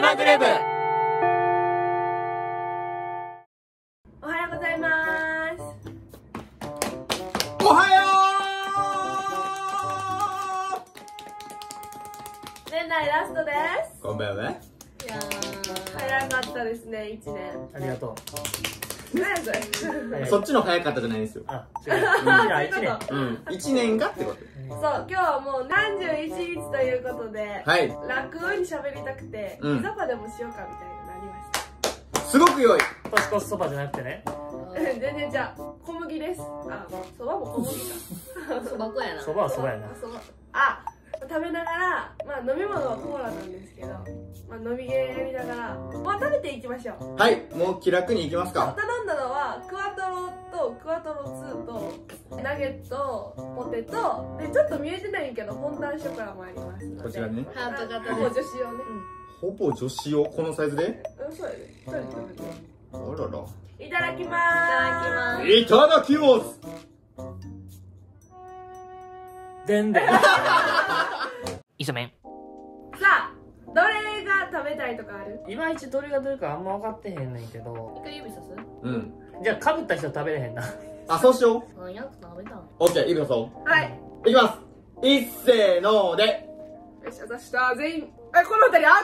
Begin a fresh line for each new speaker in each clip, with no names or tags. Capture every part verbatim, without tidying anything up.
まグレブ。
おはようございます。
おはよ
う。年内ラストです。
こんばんは。
いやー、早かったですね、一年。
ありがとう。
何それ。
そっちの早かったじゃないんですよ。
あ、違う。じゃあ一年。
うん、一年がってこと。
そう、今日はもうさんじゅういちにちということで、
はい。
楽に喋りたくて、
うん
ピザパでもしようかみたいになりました。
すごく良い。
年越しそばじゃなくてね。
全然じゃあ小麦です。あ、そばも小麦か。
そば粉やな。
そばはそばやな。
そば。あ、食べながら、まあ飲み物はコーラなんですけど、まあ飲みゲー見ながら、まあ食べていきましょう。
はい、もう気楽に行きますか。
頼んだのはクワトロとクワトロツーとナゲット、ポテトで、ちょっと見えてないけどフォンダンショコラもありますので、
こちらね。
ハート型
ほぼ女子用ね。
ほぼ女子用、このサイズで。
うん、そうやね。一人で食べて。
あらら。
いただきまーす。
いただきます。
でんでん。いそめん。
さあ、どれが食べたいとかある？
いまいちどれがどれかあんま分かってへんねんけど。
一回指さす？
うん。
じゃあかぶった人食べれへんな。
あ、そうしよう。
何やつ食べたの？
オッケー、いくぞ。
はい。
いきます。いっせーのーで。
よし、私した全員。え、この二人アウ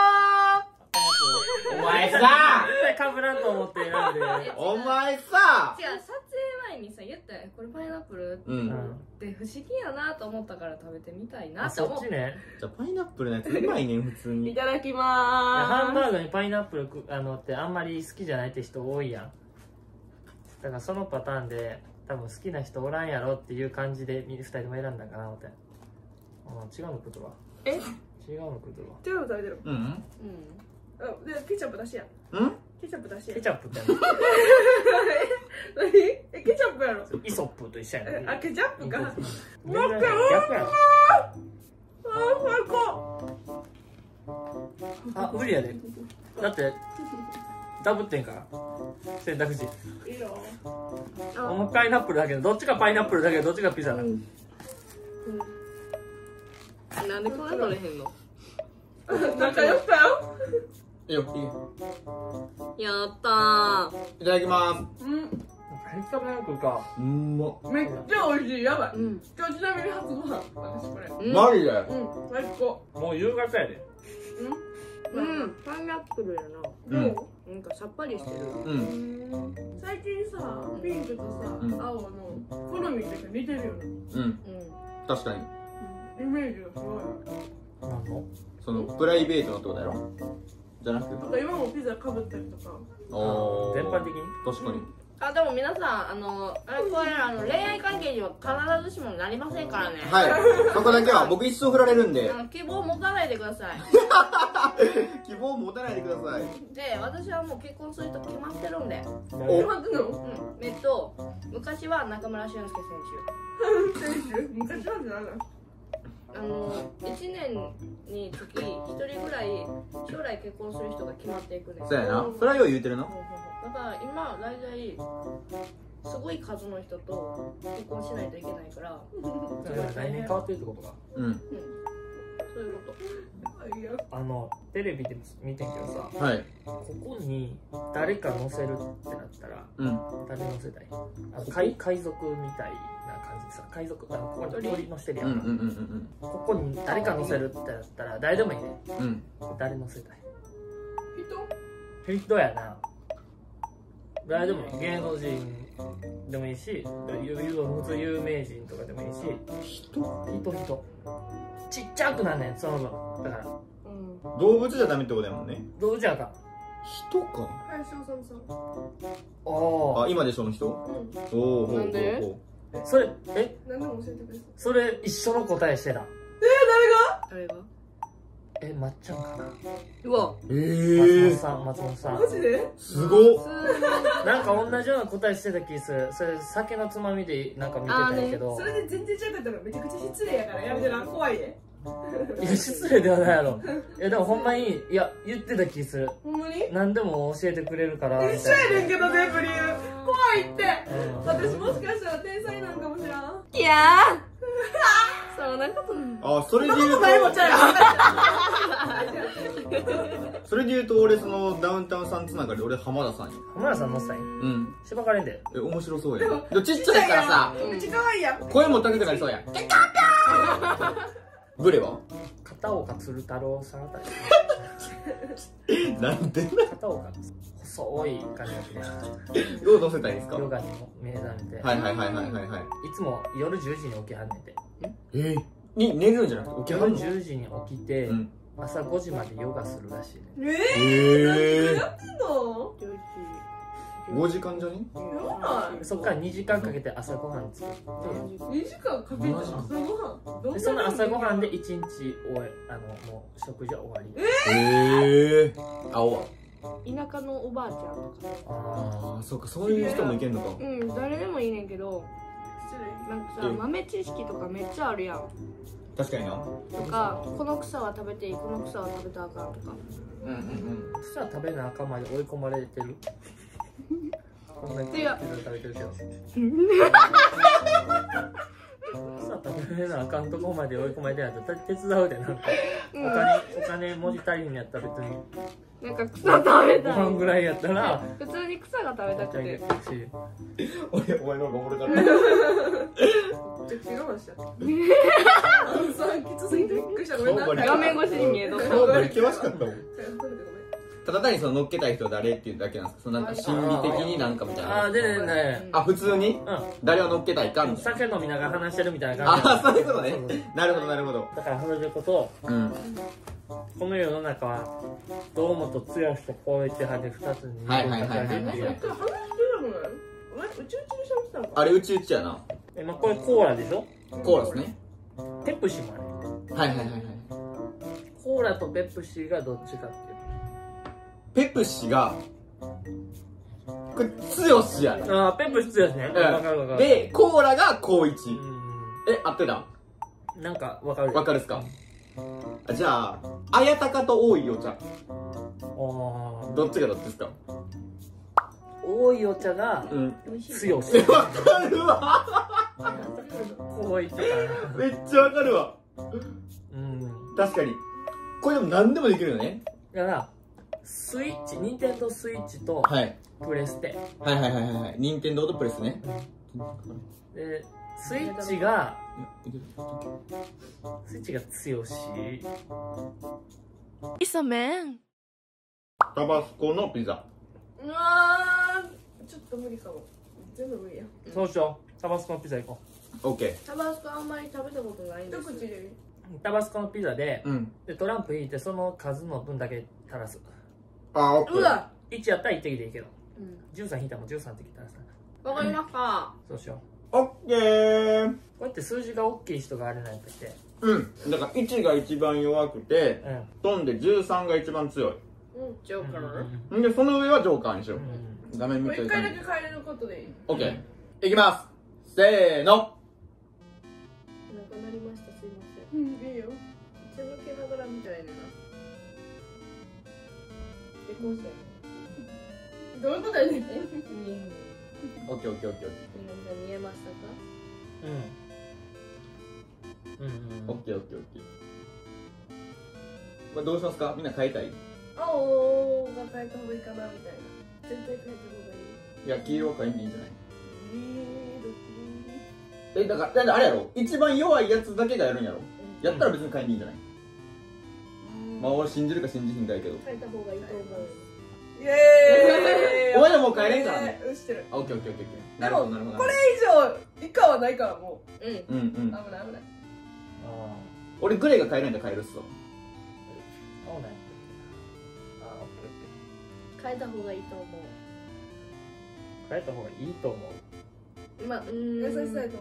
お前さ
絶対かぶらんと思って選んで。
お前さ
違う、撮影前にさ言ったよ。これパイナップル
う。
うんん。
って不思議やなと思ったから食べてみたいな
あ、
って思っ
そっちね。
じゃあパイナップルのやつうまいねん、普通
トい
に。
ただき
いや
ま
ハン
ー
バーグにパイナップルくあのってあんまり好きじゃないって人多いやん。だからそのパターンで多分好きな人おらんやろっていう感じでふたりとも選んだかな思って。あ、違うの食うとわ。
え、
違うの食うとわ。
違うの食べてる。
うん。
うん。
あ、で、ケチャップ出しや。
うん
ケチャップ出しや
ケ。チャップって
何？え、ケチャップやろ。
イソップと一緒やね
え、あ、ケチャップか。
逆
もう一回、
逆やろ。
あー、最高。
あ、無理やで。だってダブってんから選択肢。
いいよ。
お前パイナップルだけどどっちがパイナップルだけどどっちがピザだ。
なんでこんな取れへんの？
仲良したよ。
いいよ、いいよ。
やったー。
いただきま
うん。
めっちゃ早くか。
す。うんま。
めっちゃ美味しい。やばい。
うん。
今日ちなみに初ご飯。私これ。
うん。
マジで
うん。最高。
もう夕方やで。
うん。パイナップルやな。
うん。
なんかさっぱりしてる。
うん。
最近さ、ピンクとさ、
うん
青の好みとか似てるよね。
うん。
うん。
確かに。
イメージがすごいある。
なんの？
その、プライベートのってことやろじゃなくて。
なんか今もピザかぶったりとか。
おー
全般的に。
確かに。
あ、でも皆さん、あの、あれこれ、あの、恋愛関係には必ずしもなりませんからね。
はい。そこだけは僕一生振られるんで
あ、の希望を持たないでください。
希望を持たないでください。
で、私はもう結婚すると決まってるんで。
お
決まってんの？
うん。えっと、昔は中村俊輔選
選手？昔なんじゃないの？
手。あの、いちねんにつきひとりぐらい将来結婚する人が決まっていくんです
そうやな。それはよう言うてるな。
だから今、大体、すごい数の人と結婚しないといけないから、
来年変わってるってことか。
うん。
うん。そういうこと。
いや。
あのテレビで見てんけどさ、
はい。
ここに誰か乗せるってなったら
うん。
誰乗せたい？あの海海賊みたいな感じでさ、海賊あのここに鳥乗せてるやんか。
うんうんうん
ここに誰か乗せるってなったら誰でもいいね。
うん。うん。
誰乗せたい？
人？
人やな。誰でもいい。芸能人でもいいし、有普通有名人とかでもいいし、
人
人人ちっちゃくなんねんその分。だから
うん。
動物じゃダメってことやもんね。
どうじゃあかん。
人か。
林修さん。
お
あ、今でしょの人。
うん。
おお。ほうほう
なんで
ほ
それえ
何でも教えてくれ。
それ一緒の答えしてた。
誰が？
え、まっちゃんかな。
うわ。
う。え
松本
え。
さん、松本さん。
マジで？
すごっ。
なんか同じような答えしてた気する。それ酒のつまみでなんか見てたんやけど。
それで全然違かったらめちゃくちゃ失礼やからやめてな。怖いで。
いや失礼ではないやろ。いやでもほんまにいや言ってた気する。
ほんまに？
何でも教えてくれるからみ
一緒
たいな。
やねんけど全部理由。怖いって。
うん
私もしかしたら天才なんかもしらん。
いやーそのそんなことない。
あ、それで言うと
ないもんちゃうよ
それで言うと俺そのダウンタウンさんつながりで俺浜田さんや。
浜田さん乗ってたんや。
うん
しばかれんで。
え、面白そうやでもちっちゃいからさ
めっちゃ可愛いやん。
声も高くなりそうや。グレは
片岡鶴太郎さんあたり。
なんで
片岡細い感じで
どう乗せたいですか？
ヨガにも目覚めて、
はいはいはいはいはいはい。
いつも夜じゅうじに起きはんねんて。
えー、に寝るんじゃなくて起きはる
夜
の？
じゅうじに起きて、
うん。
朝ごじまでヨガするらしいね。
え
え
ー、やってんの？
ごじかんじゃね？
やばい。
そっからにじかんかけて朝ごはん作って
にじかんかけて朝ごはん。どんな
でその朝ごはんでいちにち終わあのもう食事は終わり。
ええー。青は
田舎のおばあちゃんとか。
ああ、そっか、そういう人もいけんのか。
うん、誰でもいいねんけど、
失礼。
なんかさ、
うん
豆知識とかめっちゃあるやん。
確かにな。
とか、この草は食べていい、この草は食べたらあかんとか。
うんうんうん。
そしたら食べなあかんまで追い込まれてる。こんなに食べてるけど。さあ食べなあかんとこまで追い込まれてないと手伝うでなんかお金お金文字足りんやったら別に
なんか草食べ
ご
たい。
飯ぐらいやったら
普通に草が食べたくて。
俺、お前の方がおもろかった。
めっちゃ我慢しちゃった。さんきつすぎてびっくりした。ごめんな。
画面越しに見えとった。
顔が険しかったもん。
ごめん。
ただ単にその乗っけたい人は誰っていうだけなんですか？そのなんか心理的になんかみたいな。
ああでねね
あ、普通に
う
誰を乗っけたいかみ
ん
たいな。
酒飲みながら話してるみたいな感じ。
ああ、そういうことね
そうそう。
なるほどなるほど。
だからそれでこそ
うん。
この世の中は堂本剛と光一派でふたつに
はいはいはいはい
分かれるっていう
一回話してたもんね。お前、うちうちで喋ってたのか。
あれ、うちうちやな。
えまあこれコーラでしょ。
コーラですね。
ペプシもある。
はいはいはいはい。
コーラとペプシがどっちかっていう。
ペプシが、これ、強しやな。
ああペプシ強いですね。わかるわか
うん。
る。
で、コーラが高一。
う
え、合ってた？
んなんかわかる。
わかるっすか？あ、じゃあ、あやたかと多いお茶。
ああ
どっちがどっちですか？
多いお茶が
うん。
強し。
え、わかるわ。
こういったかな。
めっちゃわかるわ。
うん。
確かに。これでも何でもできるよね。
だからスイッチ、ニンテンドースイッチと
はい。
プレステ。
はいはいはいはいはい。任天堂とプレスね。
で、スイッチがスイッチが強し。
いそめん。
タバスコのピザ。
うわー、ちょっと無理かも。全部無理や。
そうしよう。タバスコのピザ行こ
オッケ
タバスコあんまり食べたことないんです。
一口でいい。
う。タバスコのピザで、
ー。うん。
でトランプ引いてその数の分だけ垂らす。
あ、オッケー。
うわ、
いちやったらいち滴でいいけど、
うん。
じゅうさん引いたらもうじゅうさん滴垂らす。
わかりました。
そうしよ
オッケー。
う。こうやって数字が大きい人があれなんやったっけ。
うん。だからいちが一番弱くて、
うん。
飛んでじゅうさんが一番強い。
うん、ジョーカー。
んで、その上はジョーカーにしよう。
うん
画面見て
もう一回だけ変えれることでいい。
オッケー。いきます。せーの。
なんかなりました。すいません。
うん、いいよ。
手抜けながらみたいな。で、こうせ。
どういうことやねん。
うん。
オッケーオッケーオッケー
皆さん見えましたか？
うん。うん。
オッケーオッケーオッケー。まあ、どうしますか？みんな変えたい？
青が変えた方がいいかなみたいな。絶対変えた方がいい。
いや、黄色は変えんでいいんじゃない？
えー、どっち？
え、だから、だからあれやろ？一番弱いやつだけがやるんやろ？やったら別に変えんでいいんじゃない？まあ、俺信じるか信じひんかやけど。
変えた方がいいと思う。
イエーイ。
お前らもう帰れんからね。
うん、知ってる。
あ、オッケーオッケーオッケーオッケー。なるほどなるほど。
これ以上以下はないからも
うん。
うんうん
う。危。ない危ない。
あ
俺グレーが帰れんだら帰るっすわ。
あ。そうね。ああ、オッケーオッケ
変えた方がいいと思
ー。変えた方がいいと思う。
う。まあ、うーん。
優しさやと思うね。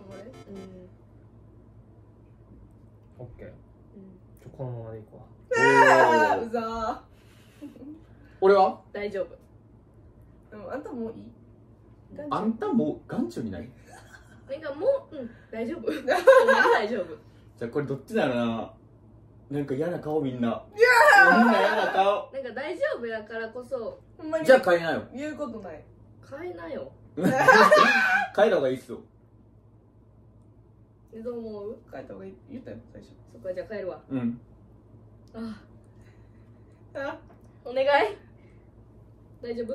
うん。
オッケー。ちょこのままでいこ
あー、
おー
うざ
俺は
大丈夫。
ー。でもあんたもういい。
あんたもう眼中にない？
なんかもう、うん、大丈夫。大丈夫。
じゃあこれどっちだろうな。なんか嫌な顔みんな。みんな嫌な顔。
なんか大丈夫やからこそ、
ほんまに
じゃあ変えなよ。
言うことない。
変えなよ。
変えた方がいいっすよ。
でどう思う？
帰った方がいい言ったよ最初。
そっかじゃあ帰るわ。
うん
あ
あ
お願い。大丈夫？
よ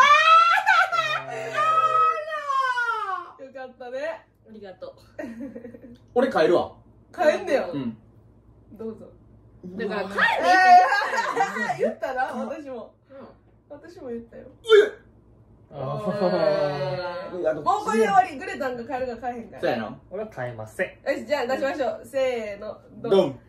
かったね。
ありがとう。
俺帰るわ
帰んねよ。
うん
どうぞ。
だから帰
え
る
ー言ったな私も。
うん
私も言ったよ。
あ
えーもうこれで終わり。グレタンが帰るか帰へんか
そうやな
俺は変えません。
ら。よしじゃあ出しましょう。せーの。
ドン
帰ろうがよ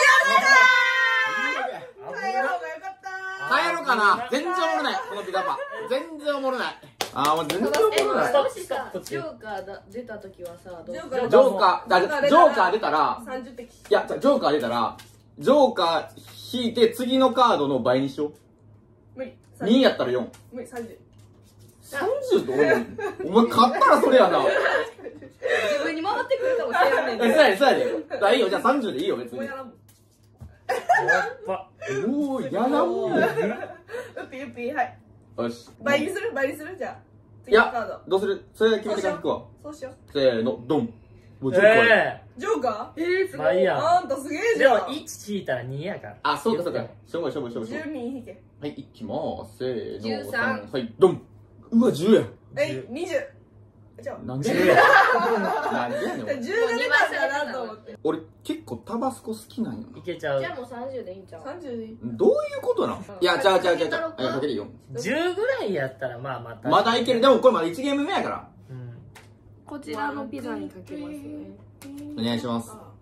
かった
帰ろうかな全然おもろないこのピザパ全然おもろないあーもう全然
え
おもろない
もしさジョーカーだ出た時はさどう
ジョーカー
ジョーカーだジョーカー出たら
さんじゅってき。
いやじゃあジョーカー出たらジョーカー引いて次のカードの倍にしよ
無理。
うにやったらよん
無理さんじゅう。
さんじゅうって俺お前勝ったらそれやな
自分に回ってくるかもしれんねん
えそうやでそうやでだからいいよじゃあさんじゅうでいいよ別に
もうやらんもん。
やっぱ
おーやらんもん
うっぴうっぴはい。
よし
倍にする倍にするじゃあ。
い
次のカー
や
ド。
どうするそれ決めてから引くわ
そうしよ
せーのドンもうジョーカーや
え
う。ジョーカ
えー、すごい。
まあいいや
ーあんたすげえ
えでも
じゃん。
いち引いたらにやから。
あそうかそうかしょぼいしょぼいしょぼいしょぼい
じゅうに引け。
はいいきまーすせーの
じゅうさん
はいドンうわじゅうや
えい、にじゅう。じゃあ。
なんでや
じゅうや
なんでやねん
じゅうが出たんだなと思って。
俺俺結構タバスコ好きなんよ
いけちゃう
じゃあもうさんじゅうでいいんちゃう？
さんじゅうでいい。
などういうことなんいやちゃうちゃうちゃうちゃういやかけるよ
じゅうぐらいやったらまあまた
まだいけるでもこれまだいちゲーム目やから
うん
こちらのピザにかけますね。
お願いします
あ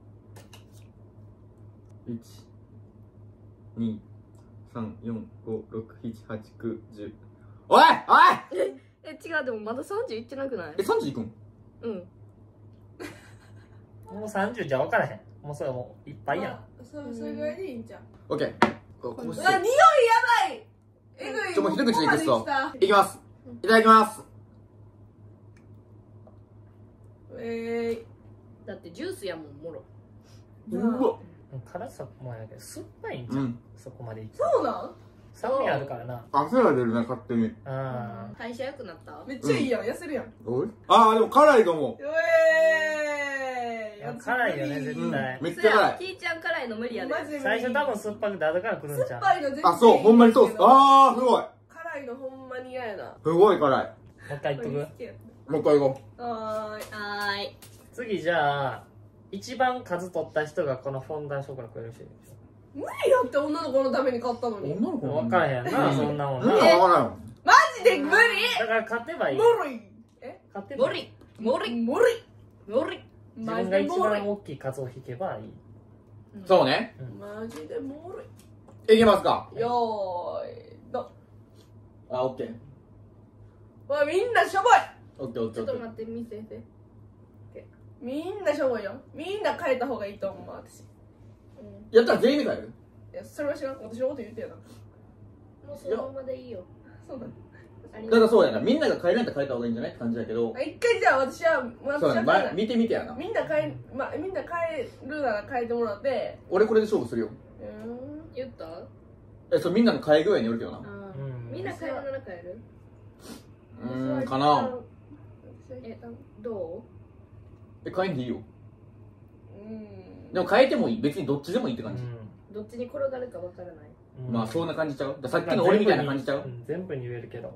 いちにさんよんごろくしちはちきゅうじゅうおいおい
え、違う、でもまださんじゅういってなくない？
えさんじゅういくん
うん。
もうさんじゅうじゃ分からへん。もうそれもういっぱいやん。
あそうそれぐらいでいいんじゃん。
オッケーこうして
うわ、匂いやばい。えぐい。
ちょもう一口でいくっすわ
ここまで来
いきますいただきます
たえ
だってジュースやもん、もろ。
うわ
辛さもやけど酸っぱいんじゃん、
うん
そこまでいく
ー、そうなん
酸味あるからな。
汗が出るな勝手に
あ
代謝良くなった？
めっちゃいいやん。痩せるやん。
おいあーでも辛いかも
えー。
あ辛いよね絶
うん
対
めっちゃ辛い
キーちゃん辛いの無理やで。
マジで無理。
最初多分酸っぱくて後から来るんち
酸っ
ゃう。
ぱいの全然
あそうほんまにそうっすあーすごい
辛いのほんまに嫌やな。
すごい辛い
もう一回言っとく。
もう一回行こ
はーい。
はーい。
次じゃあ一番数取った人がこだかフォンダンショコラ食えるし
無理やって女の子のために買ったの
う
に。
女の子
分からへんな、
うん
そんなもん
な
なん
かわからん
マジで無理
だから勝てばいい
無理え
勝てばいい
無理無理
無理
無理
自
マジ
分が一番
で無理
大きい数を引けばいい。
そうね
マジで無
いきますか
理よーいど
あオッケー
わみんなしょぼい
オッケーオッケーオッケー
ちょっと待って、見せて。
みんなしょぼいよみんな変えた方がいいと思う私。
やったら全員で帰る
いやそれは知らん私のこと言ってよな。
もうそのままでいいよ。
そうだ
あり
だからそうやなみんなが帰れんやったら帰った方がいいんじゃないって感じだけど
あ一回じゃあ私は私
そう
は変えない
やな見てみてやな
みんな変え、まあ、みんな変えるなら変えてもらって
俺これで勝負するよ
うーん
言った？
えそうみんなの帰り具合によるけどな
あ
うん
ーみんな帰るなら帰る？
うーんかな
え、ど
え帰んでいいよ
うん
でも変えてもいい別にどっちでもいいって感じ、
う？どっちに転がるかわからない。
うん
まあそんな感じちゃうだからさっきの俺みたいな感じちゃう、
ん全部に言えるけど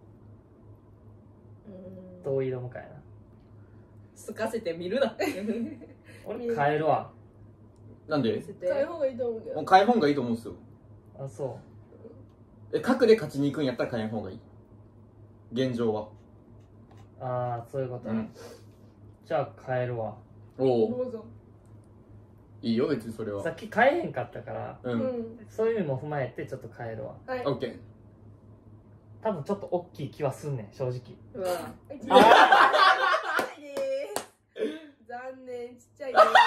うん。
どう色もかやな。
すかせてみるな。
俺変えるわ。
なんで
せて
変えた方がいいと思うけど
もう変えん方がいいと思うんですよ
あ、そ
え核で勝ちに行くんやったら変えん方がいい現状は
う。ああ、そういうこと。
うん
じゃあ変えるわ。
おお
どうぞ
いいよ別にそれは
さっき変えへんかったから、
う
うんん
そういう意味も踏まえてちょっと変えるわ。
はい
オッケー
多分ちょっと大きい気はすんねん、正直。
うわ。
はいちっちゃいです残念ちっちゃいです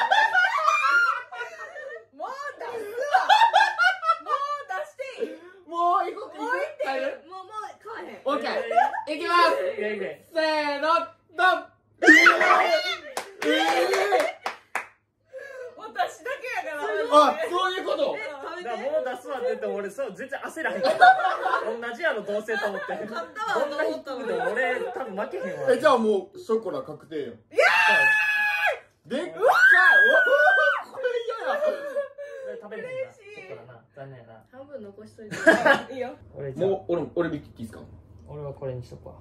もう出すわもう出していい
もう行こう
もう行って
変える
もうもう買えへん。
オッケーいきます
いやいや
せーのドンええ
私だけやから
あそういうこと
食べて
だからもう出すわって言っても俺そう全然焦らへんから同じやろどうせと思って
買ったわ
こんな低くでも俺多分負けへんわ
えじゃあもうショコラ確定よでっかい。おお、これ嫌や。
食べれへんな。ちょっとだな。残念やな。
半分残しといて。
いいよ。
俺じゃあ
もう俺俺ビッキーですか。
俺はこれにしとくわ。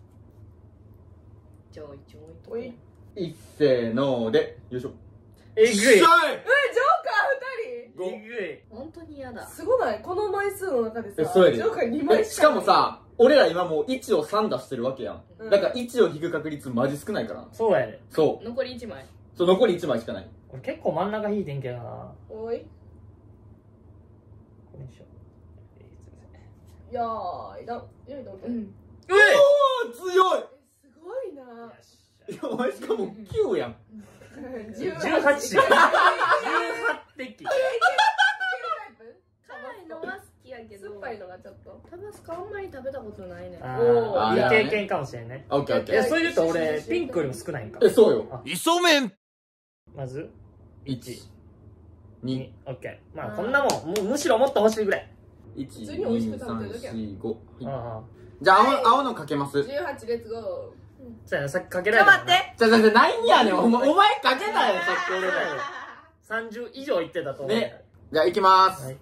じゃあ一応置いと
おい。
いっせーのでよいしょ。
えぐい。
しゃい
え、ジョーカー二
えぐい。
本当に嫌だ。
人すごないこの枚数の中でさ、
えそうやで
ジョーカーにまい
えしかもさ、俺ら今もういちをさん出してるわけやん。
うん
だからいちを引く確率マジ少ないから。
そうやで。
そう。
残り一枚。
そう、残りいちまいしかない。
俺結構真ん中引いてんけどな。
おい。
これにしよう。えーすいません。
やーいだん。よいどん。
うん。
おお、強い。
え、すごいな。
よし
いや、お前しかもきゅうやん。
じゅう
じゅうはち。じゅうはち滴。
辛いのは好きやけど。
酸っぱいのがちょっと。
タバスコあんまり食べたことないね。
あ
お
あ、いい
ーいや
経験かもしれんね。
あ、オッケーオッケ
いや、
ー。
それで言うと俺、ピンクよりも少ないんか。
え、そうよ。
磯麺
まず、
いち、
に
に、、
オッケー。まあ、こんなもん、もうむしろもっと欲しいぐらい。
いち、
普通に美味し
に、さん、
く食べてるだけやん
し、ご。
ああ。
じゃあ、
はい
青青のかけます。
じゅうはちレッツゴー。
そうやな、さっきかけら
ちょ
れた
っと待って。
じゃあ、じゃあ、じゃあないんやねん。お前、お前かけたよ、さっき俺ら。
さんじゅう以上いってたと思う。
ねじゃあ、いきまーす。
はい。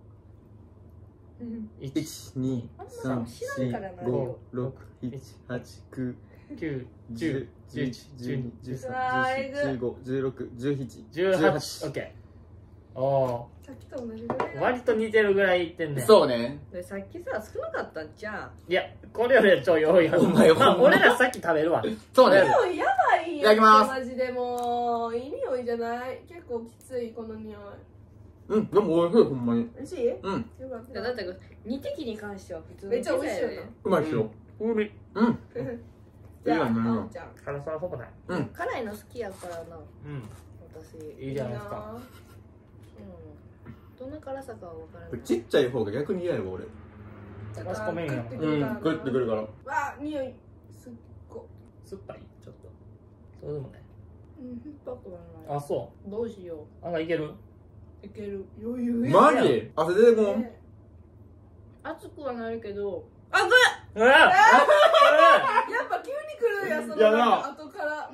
いち、に、さん、
知らん
よ
からな
ん、ご、ろく、なな、はち、きゅう、
きゅう、
じ
じゅう、
ゅう、じゅういち、じゅうに、じゅうさん、
うわー
じゅうよん、じゅうご、じゅうろく、じゅうなな、
じゅうはち、オッケー。お
さっきと同じぐらい
ー、
だ。
割と似てるぐらいいってんねん。
そうね。
でさっきさ少なかったんじゃん。
いや、これよりは超多いやん。
お前
まあ、
ほんま
俺らさっき食べるわ。
そうね。
匂いやばい
いただきます
マジでもういい匂いじゃない結構きついこの匂い
うん、でもおいしい、ほんまに。
美味しいよ
うん、
かった
だって二滴に関しては普通の
めっちゃ美味しいよな
うまいっすよ。
うみ。
うん。
じゃあ
いいよね
あおちゃん
辛さはほぼない。
うん。
辛いの好きやからな
うん。
私。
いいじゃないですか。
うん。どんな辛さかは分からない。
ちっちゃい方が逆に嫌やわ、俺。
マスコメインやもん
うん、グッてくるから。
わあ匂いすっご
酸っぱいちょっと。そうでもない。
うん、酸っぱくはない。
あ、そ
どうしよ
う。なんかいける
いける余裕や
マジ汗出てこん。
ね
う。熱くはないけど。
あぶっ
うわ
やっぱ急に来るやその
やな
後から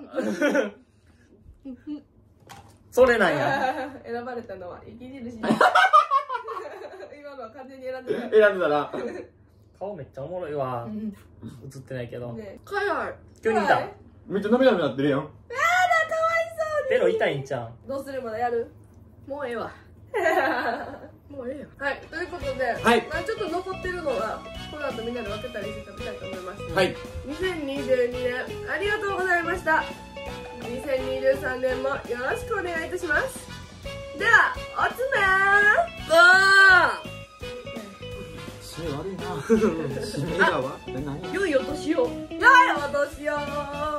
それなんや。
選ばれたのは生き印今のは完全に選んで
選んでたら。
顔めっちゃおもろいわ
う。ん。
映ってないけど。
ね
辛い。
急にいた。
めっちゃ涙になってるやん。
ベロ痛いんちゃん。
どうするまだやる
もうええわ。もうええよ。
はい、ということで、
はい
まあちょっと残ってるのはこの後みんなで分けたりして食べたいと思います、
はい。
にせんにじゅうにねんありがとうございましたにせんにじゅうさんねんもよろしくお願いいたしますではおつめー
締め悪いな。締めがわ。え、何？
良いお年を。
良いお年を